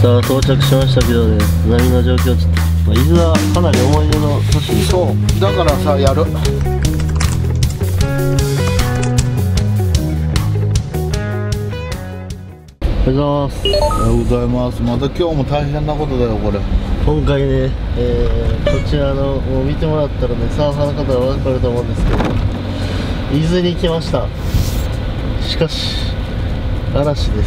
さあ到着しましたけどね、波の状況ちょっと、伊豆はかなり思い出の都市に。 そうだからさ、やる。 おはようございます。 おはようございます。また今日も大変なことだよこれ。 今回ね、こちらのもう見てもらったらね、サーファーの方は分かると思うんですけど、伊豆に来ました。しかし嵐です。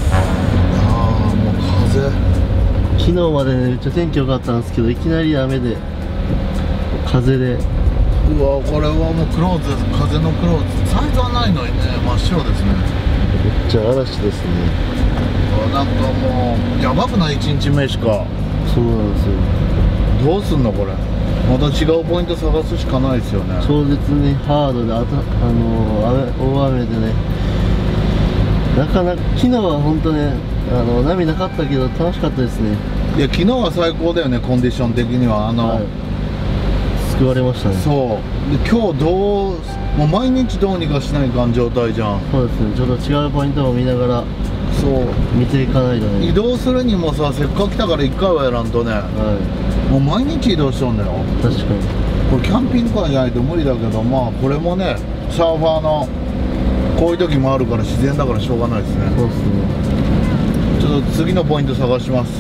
ああ、もう風。 昨日までねめっちゃ天気良かったんですけど、いきなり雨で風で、 うわ、これはもうクローズです。風のクローズ。サイズはないのにね、真っ白ですね。 めっちゃ嵐ですね。 なんかもうやばくない1日目しか。 そうなんですよ。 どうすんのこれ。また違うポイント探すしかないですよね。 超絶にハードで大雨でね、なかなか昨日は本当ね、波なかったけど楽しかったですね。 いや、昨日は最高だよね、コンディション的には。 はい、救われましたね。 そうで、今日もう毎日どうにかしないかん状態じゃん。 そうですね、ちょっと違うポイントを見ながらそう見ていかないとね。 移動するにもさ、せっかく来たから1回はやらんとね。 はもう毎日移動しとんだよ。 い、確かに。 これキャンピングカーじゃないと無理だけど、まあこれもね、サーファーのこういう時もあるから自然だからしょうがないですね。 そうですね。 ちょっと次のポイント探します。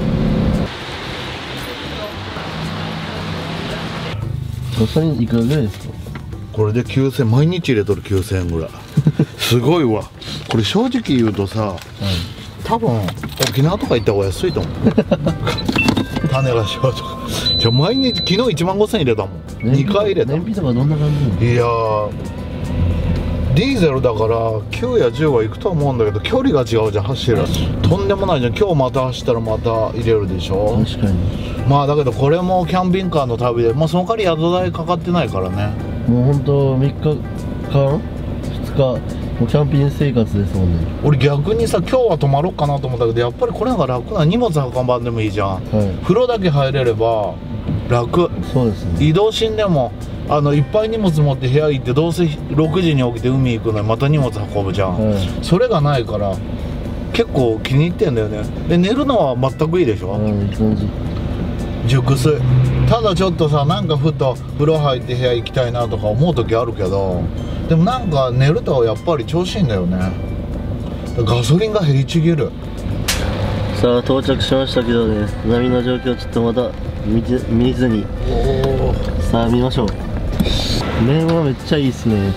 ガソリンいくらぐらいですか？ これで9000、毎日入れとる9000円ぐらい。すごいわ。これ正直言うとさ、多分沖縄とか行った方が安いと思う。種がしようとか。じゃ毎日、昨日1万5000円入れたもん。2回入れた。 燃費とかどんな感じなの？ いやー、ディーゼルだから9や10は行くと思うんだけど、距離が違うじゃん、走る。とんでもないじゃん。今日また走ったらまた入れるでしょ。 確かに。 まあだけどこれもキャンピングカーの旅で、まあその代わり宿代かかってないからね。 もう本当3日間2日もうキャンピング生活ですもんね。 俺逆にさ、今日は泊まろうかなと思ったけど、やっぱりこれが楽な。荷物運ばんでもいいじゃん、はい、風呂だけ入れれば楽。 そうですね。 移動しんでもいっぱい荷物持って部屋行って、どうせ6時に起きて海行くのにまた荷物運ぶじゃん、はい、それがないから結構気に入ってんだよね。で寝るのは全くいいでしょ、いい感じ。熟睡。ただちょっとさ、なんかふと風呂入って部屋行きたいなとか思う時あるけど、でもなんか寝るとやっぱり調子いいんだよね。ガソリンが減りちぎる。 さあ到着しましたけどね、波の状況ちょっとまた見ずに。さあ見ましょう。面はめっちゃいいですね。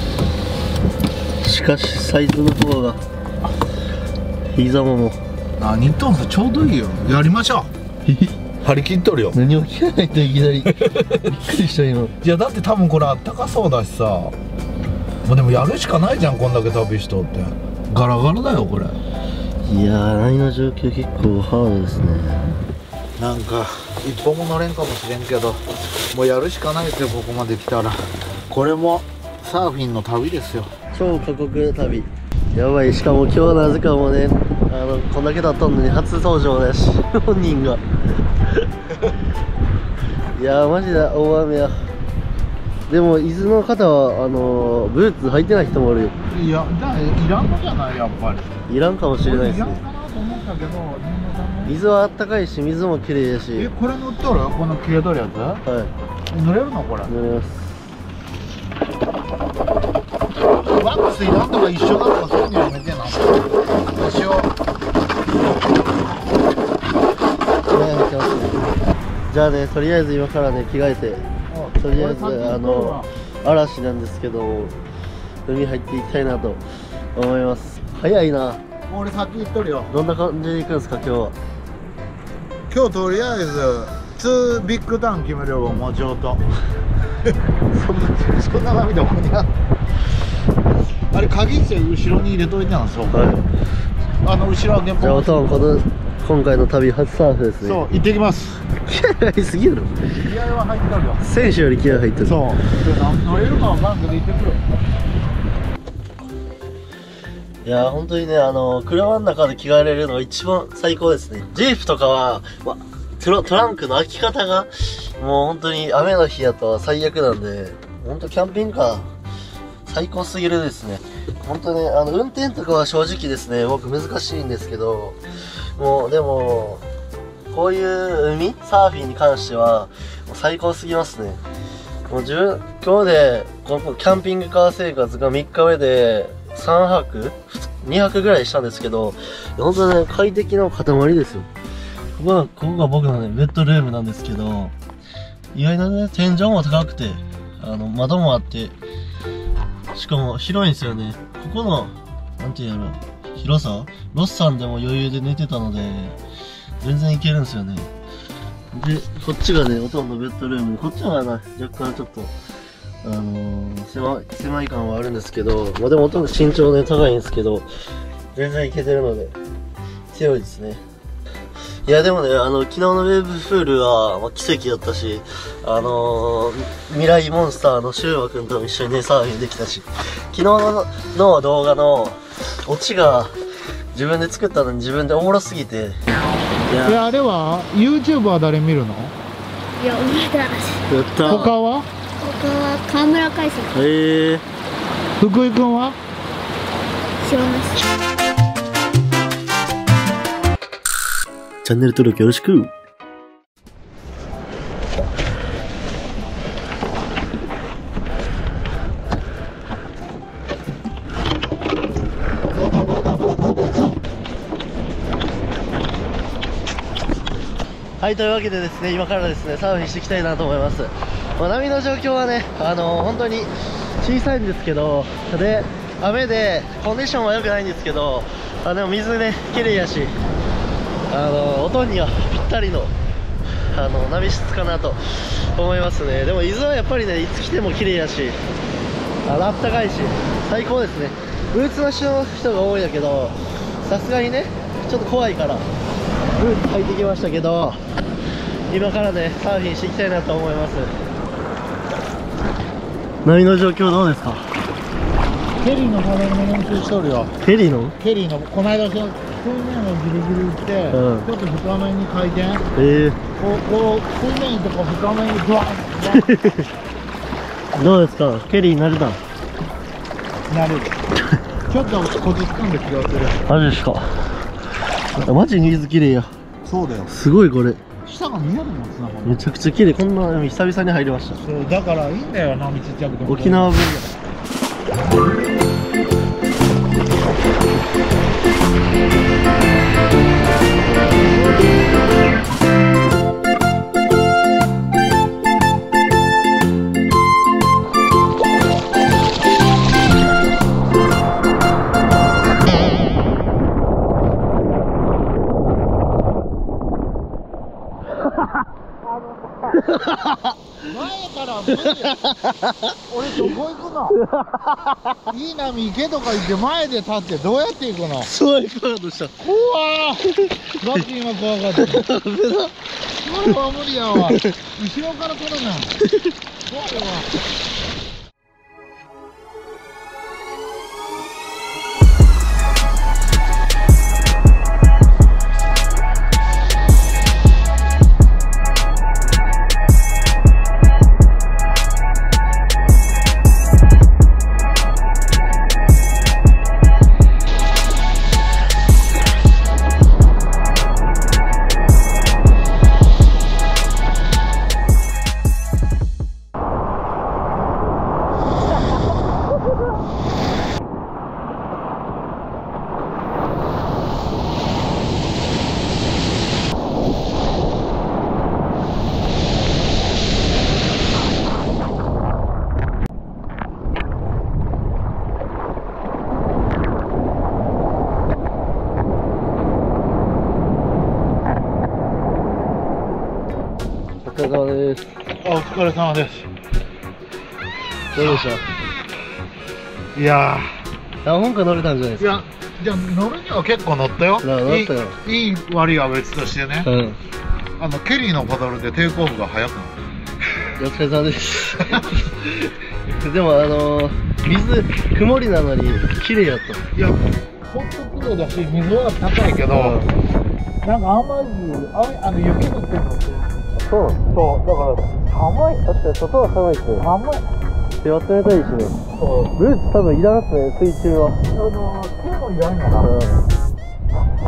しかしサイズの方が膝ももう。 何言っとんすか。ちょうどいいよ。やりましょう。張り切っとるよ。 何を聞かないといきなりびっくりした今。 いやだって多分これあったかそうだしさ、もうでもやるしかないじゃん、こんだけ旅しとって。ガラガラだよこれ。 いやー、波の状況結構ハードですね。 なんか一歩も乗れんかもしれんけど、もうやるしかないですよ、ここまで来たら。これもサーフィンの旅ですよ。 超過酷旅。やばい。しかも今日なぜかもね、こんだけだったのに初登場だし、本人がいやーマジで大雨や。でも伊豆の方はブーツ履いてない人もおるよ。 いや、じゃあいらんのじゃない、やっぱり。 いらんかもしれないですね。 いらんかなと思ったけど、 伊豆はあったかいし水も綺麗だし。 これ乗っとる？この消えとるやつ？ はい。 乗れるのこれ？ 乗れます。 ワックスいらんとか一緒だとかそういうのやめてな。一緒。 じゃあね、とりあえず今からね着替えて、とりあえず嵐なんですけど海入っていきたいなと思います。早いな。 俺先行っとるよ。 どんな感じで行くんですか今日は？ 今日とりあえず2ビッグターン決めるよ、もうちょっとそんな波どこにある？あれ鍵って後ろに入れといてなんですよ。はい、後ろ開けっぱなし。じゃあおとん、 今回の旅初サーフですね。 そう、行ってきます。 気合入りすぎるの？ 気合は入ってるよ。選手より気合入ってる。 そう。乗れるかわからんけど行ってくる。 いや本当にね、車の中で着替えられるのが一番最高ですね。ジープとかは、トランクの開き方がもう本当に雨の日やと最悪なんで、本当キャンピングカー最高すぎるですね。本当ね、運転とかは正直ですね、僕難しいんですけど、 もうでもこういう海サーフィンに関してはもう最高すぎますね。もう今日でこのキャンピングカー生活が3日目で3泊2泊ぐらいしたんですけど、本当にね快適の塊ですよ。ここが僕のねベッドルームなんですけど、意外とね天井も高くて窓もあって、しかも広いんですよね。ここのなんていうんやろ広さ、ロッサンでも余裕で寝てたので全然いけるんですよね。でこっちがねほとんどベッドルームで、こっちはな若干ちょっと狭い感はあるんですけど、まあでもほとんど身長ね高いんですけど全然いけてるので強いですね。いやでもね昨日のウェーブプールは、まあ、奇跡だったし、未来モンスターのシュウマくんとも一緒にねサーフィンできたし、昨日の動画のオチが自分で作ったのに自分でおもろすぎて、 あれは YouTube は誰見るの？ いや、見た。 やったー。 他は河村海生。 福井くんは？ 知らないし。 チャンネル登録よろしく。はい、というわけでですね、今からですね、サーフィンしていきたいなと思います。まあ、波の状況はね、本当に小さいんですけど、で、雨で、コンディションは良くないんですけど、でも水ね、綺麗やし、音にはぴったりの、波質かなと思いますね。でも伊豆はやっぱりね、いつ来ても綺麗やし、あったかいし、最高ですね。ブーツなしの人が多いんだけど、さすがにね、ちょっと怖いから、ブーツ履いてきましたけど、今からねサーフィンしていきたいなと思います。波の状況どうですか？ ケリーのパドルの練習しとるよ。 ケリーのこの間水面をギリギリ行って、ちょっと深めに回転、こう水面とか深めにグワッどうですか？ケリー慣れた？ なるちょっとコツつかんで気がする。 マジですか？マジに水綺麗や。 そうだよ、 すごいこれ下が見えるもん、砂がめちゃくちゃ綺麗。こんな海久々に入りました。 そうだからいいんだよ、波ちっちゃくても。 沖縄ぶり前から無理俺どこ行くのいい波行けとか言って前で立ってどうやって行くの？ すごいカードした。 怖ーガッキー今怖かったこれは無理やわ後ろから来るな怖いわ。お疲れ様です。 お疲れ様です。 どうでしょう？ いや何本か乗れたんじゃないですか？ じゃあ乗るには結構乗ったよ。 乗ったよ。 いい悪いは別としてね、ケリーのパドルでテイクオフが早くなる。 お疲れ様です。でも水曇りなのに綺麗やった。 いやほんと綺麗だし水は高いけど、なんか雨雪降ってるのって。そうだから寒い。 確かに外は寒いですね。 寒い。 手は冷たいしね。ブーツ多分いらんっすね、水中は。 手もいらんのかな。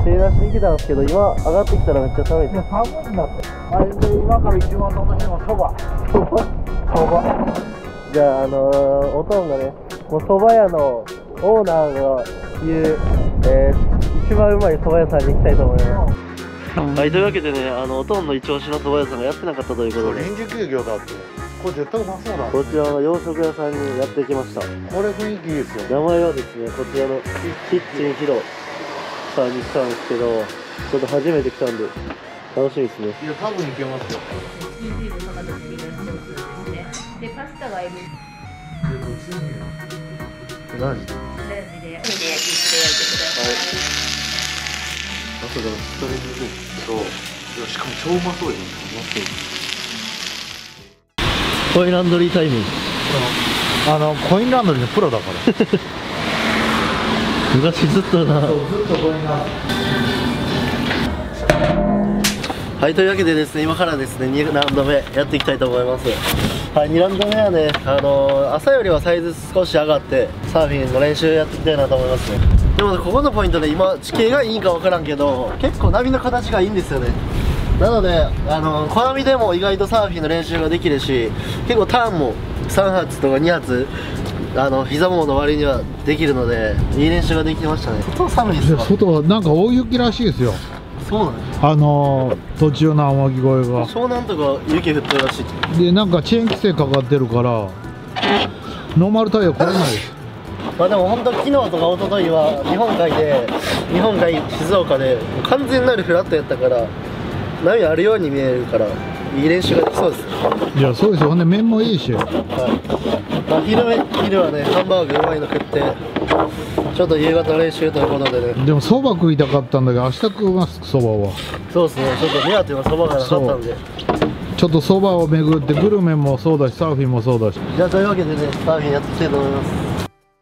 手出しに来たんですけど、今上がってきたらめっちゃ寒いです。 寒いんだって。あれで今から一番楽しみはそば。そば。 じゃあおとんがね、もう蕎麦屋のオーナーが言う、一番うまい蕎麦屋さんに行きたいと思います。はい、というわけでね、おとんの一押しの蕎麦屋さんがやってなかったということで、 臨時休業だって。これ絶対うまそうだ。 こちらの洋食屋さんにやってきました。 これ雰囲気いいですよ。 名前はですね、こちらのキッチンヒロさんに来たんですけど、ちょっと初めて来たんで楽しみですね。 いや、多分いけますよ。 チーズとかとビールソースですね。で、パスタがエビ。 マジで。 レンジで焼いてください。 あとでもストレートそう。いや、しかも超うまそうよ。 コインランドリータイム。 コインランドリーのプロだから。 昔ずっとな。 ずっとコインランドリー。 はい、というわけでですね、今からですね、2ラウンド目やっていきたいと思います。はい、2ラウンド目はね、朝よりはサイズ少し上がってサーフィンの練習やっていきたいなと思いますね。でもね、ここのポイントで今地形がいいんか分からんけど、結構波の形がいいんですよね。なので小波でも意外とサーフィンの練習ができるし、結構ターンも3発とか2発膝ももの割にはできるので、いい練習ができてましたね。外寒いですか？ 外はなんか大雪らしいですよ。 そうなんです。 途中の天城越えが湘南とか雪降ってるらしい。 で、なんかチェーン規制かかってるからノーマルタイヤ来れないです。 まあでも本当昨日とか一昨日は日本海静岡で完全なるフラットやったから波あるように見えるから、いい練習ができそうです。 いや、そうですよ。ほんで麺もいいし。 はい。まあ昼はね、ハンバーグうまいの食ってちょっと夕方練習ということでね。 でもそば食いたかったんだけど、明日食いますそばは。 そうですね、ちょっと目当てのそばがなかったんで、 ちょっとそばを巡ってグルメもそうだし、サーフィンもそうだし。 じゃあというわけでね、サーフィンやっていきたいと思います。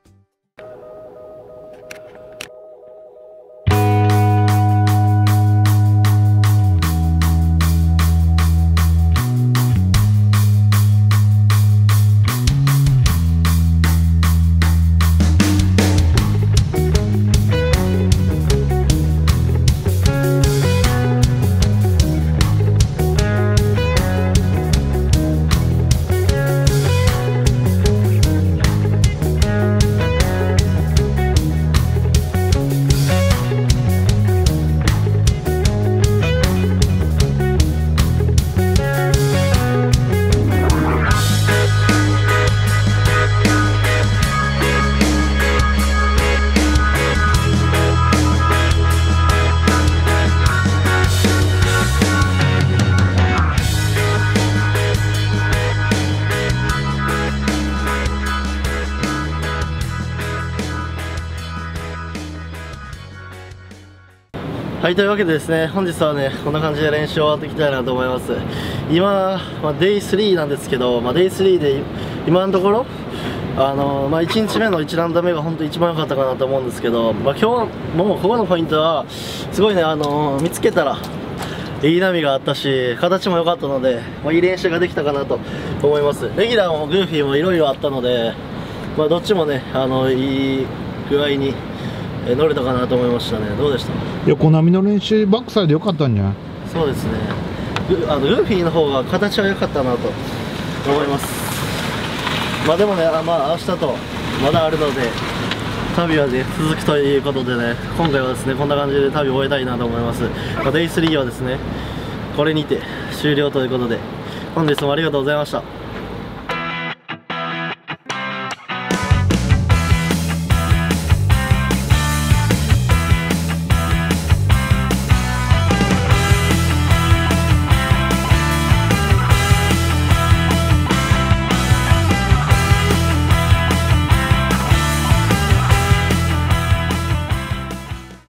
はい、というわけでですね、本日はね、こんな感じで練習を終わっていきたいなと思います。今、デイ3なんですけど、デイ3で今のところ、1日目の1ラウンド目が本当一番良かったかなと思うんですけど、今日もここのポイントは、すごいね、見つけたら、いい波があったし、形も良かったので、いい練習ができたかなと思います。レギュラーもグーフィーもいろいろあったので、どっちもね、いい具合に乗れたかなと思いましたね。どうでした？ 横波の練習バックサイド良かったんじゃない？ そうですね。グーフィーの方が形は良かったなと思います。でもね、明日とまだあるので、旅はね、続くということでね、今回はですね、こんな感じで旅を終えたいなと思います。デイ3はですね、これにて終了ということで、本日もありがとうございました。